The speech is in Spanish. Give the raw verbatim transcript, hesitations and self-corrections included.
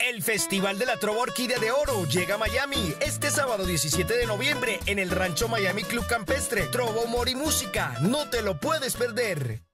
El Festival de la Trova Orquídea de Oro llega a Miami este sábado diecisiete de noviembre en el Rancho Miami Club Campestre. Trova, humor y música. No te lo puedes perder.